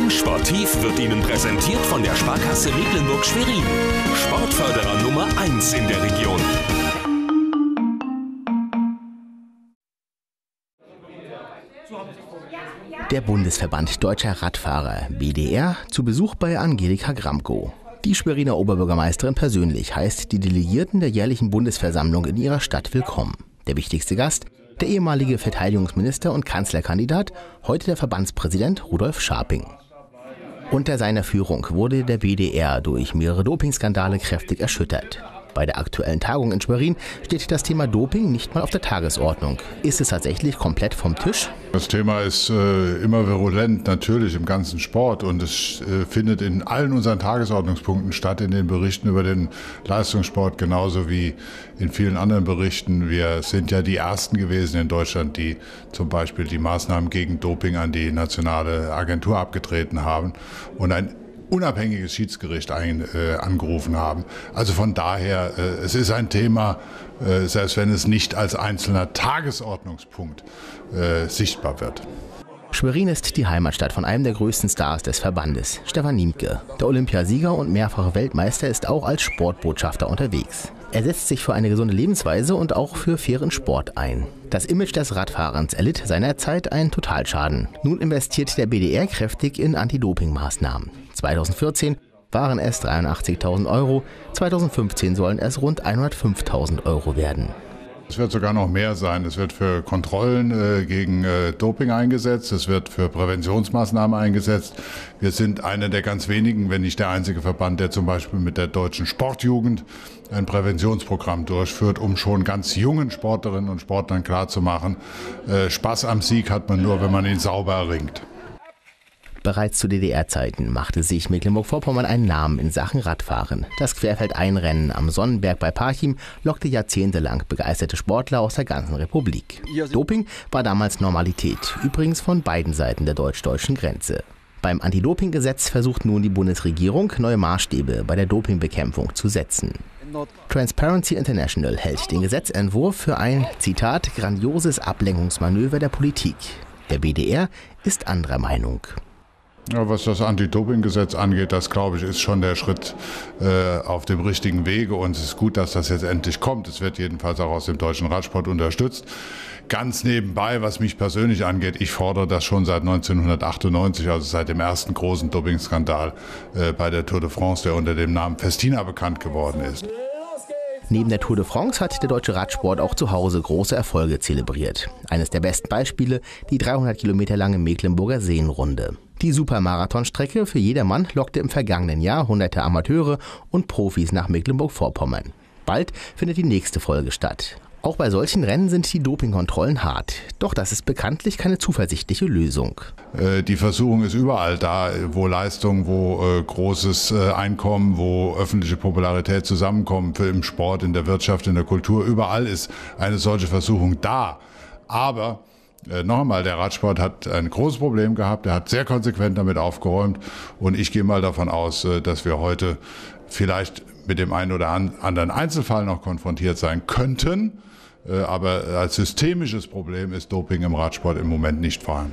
Schwerin Sportiv wird Ihnen präsentiert von der Sparkasse Mecklenburg-Schwerin. Sportförderer Nummer 1 in der Region. Der Bundesverband Deutscher Radfahrer, BDR, zu Besuch bei Angelika Gramkow. Die Schweriner Oberbürgermeisterin persönlich heißt die Delegierten der jährlichen Bundesversammlung in ihrer Stadt willkommen. Der wichtigste Gast, der ehemalige Verteidigungsminister und Kanzlerkandidat, heute der Verbandspräsident Rudolf Scharping. Unter seiner Führung wurde der BDR durch mehrere Dopingskandale kräftig erschüttert. Bei der aktuellen Tagung in Schwerin steht das Thema Doping nicht mal auf der Tagesordnung. Ist es tatsächlich komplett vom Tisch? Das Thema ist immer virulent, natürlich im ganzen Sport. Und es findet in allen unseren Tagesordnungspunkten statt, in den Berichten über den Leistungssport, genauso wie in vielen anderen Berichten. Wir sind ja die Ersten gewesen in Deutschland, die zum Beispiel die Maßnahmen gegen Doping an die nationale Agentur abgetreten haben und ein unabhängiges Schiedsgericht angerufen haben. Also von daher, es ist ein Thema, selbst wenn es nicht als einzelner Tagesordnungspunkt sichtbar wird. Schwerin ist die Heimatstadt von einem der größten Stars des Verbandes, Stefan Niemke. Der Olympiasieger und mehrfache Weltmeister ist auch als Sportbotschafter unterwegs. Er setzt sich für eine gesunde Lebensweise und auch für fairen Sport ein. Das Image des Radfahrens erlitt seinerzeit einen Totalschaden. Nun investiert der BDR kräftig in Anti-Doping-Maßnahmen. 2014 waren es 83.000 Euro, 2015 sollen es rund 105.000 Euro werden. Es wird sogar noch mehr sein. Es wird für Kontrollen gegen Doping eingesetzt. Es wird für Präventionsmaßnahmen eingesetzt. Wir sind einer der ganz wenigen, wenn nicht der einzige Verband, der zum Beispiel mit der deutschen Sportjugend ein Präventionsprogramm durchführt, um schon ganz jungen Sportlerinnen und Sportlern klarzumachen, Spaß am Sieg hat man nur, wenn man ihn sauber erringt. Bereits zu DDR-Zeiten machte sich Mecklenburg-Vorpommern einen Namen in Sachen Radfahren. Das Querfeldeinrennen am Sonnenberg bei Parchim lockte jahrzehntelang begeisterte Sportler aus der ganzen Republik. Doping war damals Normalität, übrigens von beiden Seiten der deutsch-deutschen Grenze. Beim Anti-Doping-Gesetz versucht nun die Bundesregierung, neue Maßstäbe bei der Dopingbekämpfung zu setzen. Transparency International hält den Gesetzentwurf für ein, Zitat, grandioses Ablenkungsmanöver der Politik. Der BDR ist anderer Meinung. Ja, was das Anti-Doping-Gesetz angeht, das glaube ich, ist schon der Schritt auf dem richtigen Wege und es ist gut, dass das jetzt endlich kommt. Es wird jedenfalls auch aus dem deutschen Radsport unterstützt. Ganz nebenbei, was mich persönlich angeht, ich fordere das schon seit 1998, also seit dem ersten großen Dopingskandal bei der Tour de France, der unter dem Namen Festina bekannt geworden ist. Neben der Tour de France hat der deutsche Radsport auch zu Hause große Erfolge zelebriert. Eines der besten Beispiele, die 300 Kilometer lange Mecklenburger Seenrunde. Die Supermarathonstrecke für jedermann lockte im vergangenen Jahr hunderte Amateure und Profis nach Mecklenburg-Vorpommern. Bald findet die nächste Folge statt. Auch bei solchen Rennen sind die Dopingkontrollen hart. Doch das ist bekanntlich keine zuversichtliche Lösung. Die Versuchung ist überall da, wo Leistung, wo großes Einkommen, wo öffentliche Popularität zusammenkommen, im Sport, in der Wirtschaft, in der Kultur. Überall ist eine solche Versuchung da. Aber noch einmal, der Radsport hat ein großes Problem gehabt. Er hat sehr konsequent damit aufgeräumt. Und ich gehe mal davon aus, dass wir heute vielleicht mit dem einen oder anderen Einzelfall noch konfrontiert sein könnten. Aber als systemisches Problem ist Doping im Radsport im Moment nicht vorhanden.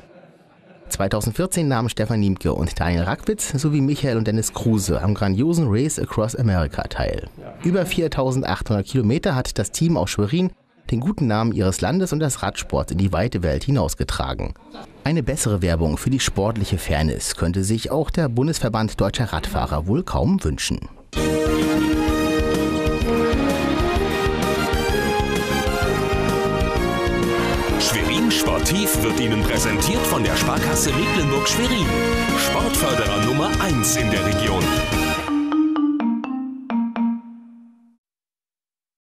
2014 nahmen Stefan Niemke und Daniel Rackwitz sowie Michael und Dennis Kruse am grandiosen Race Across America teil. Über 4.800 Kilometer hat das Team aus Schwerin den guten Namen ihres Landes und des Radsports in die weite Welt hinausgetragen. Eine bessere Werbung für die sportliche Fairness könnte sich auch der Bundesverband Deutscher Radfahrer wohl kaum wünschen. Schwerin Sportiv wird Ihnen präsentiert von der Sparkasse Mecklenburg-Schwerin. Sportförderer Nummer 1 in der Region.